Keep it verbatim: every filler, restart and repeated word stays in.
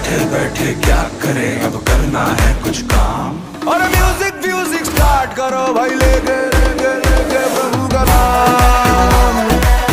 बैठे बैठे क्या करें, अब करना है कुछ काम। और म्यूजिक म्यूजिक स्टार्ट करो भाई।